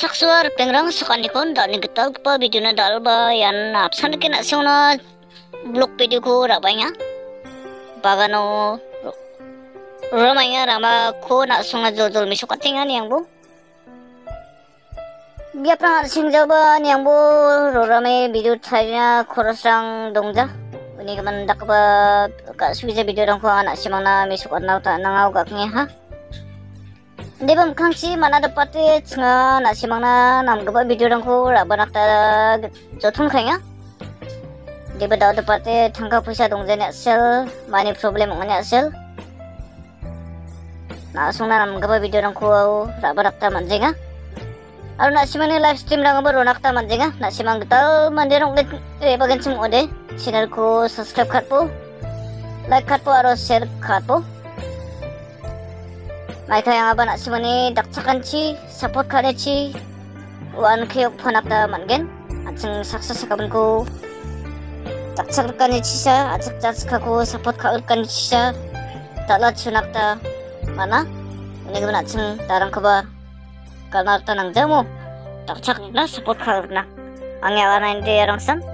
saksuar pengrang sukanikon dani getal pa video na dalba yan apsan ke na siona blog video ko rabanya bagano ramanya rama ko na sunga jol misukatingan yang bu dia pernah singjaba yang bu rame video tanya korosang dongja ini keman dak ba ka suija video dong ko anak simana misukat nau ta nangau gaknya ha Debam kangsi mana dapati cenga nasi mana nam gaba video dongko rabanak ta jotun kaya. Deba daw dapati tangka puisa dongjani asel mani problem ngani asel. Na sungna nam gaba video dongko rabanak ta manjenga. Aru nasi mana live stream dong ba ronak ta manjenga. Nasi mang getal mandirong bagian sum ode. Channel ko subscribe katpo, like katpo aru share katpo. Mai kaya nga ba na si mani daksakan chi support ka ne chi wan kayo panak ta mangen at sing saksa sa kabun ko daksak ka ne chi sa at sak ko support ka ka ne chi sa tala chunak ta mana ini ga na sing tarang ka ba kalnar ta nang jamo daksak na support ka na ang yawa na hindi yarang san